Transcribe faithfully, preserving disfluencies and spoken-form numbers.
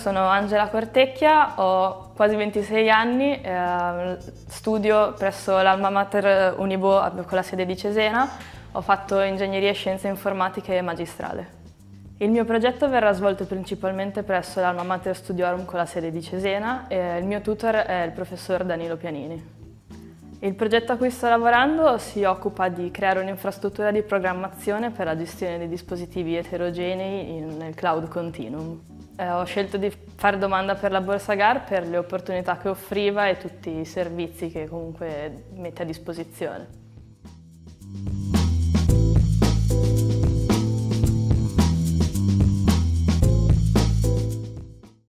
sono Angela Cortecchia, ho quasi ventisei anni, eh, studio presso l'Alma Mater Unibo con la sede di Cesena, ho fatto ingegneria e scienze informatiche e magistrale. Il mio progetto verrà svolto principalmente presso l'Alma Mater Studiorum con la sede di Cesena e il mio tutor è il professor Danilo Pianini. Il progetto a cui sto lavorando si occupa di creare un'infrastruttura di programmazione per la gestione dei dispositivi eterogenei nel cloud continuum. Eh, ho scelto di fare domanda per la borsa G A R per le opportunità che offriva e tutti i servizi che comunque mette a disposizione.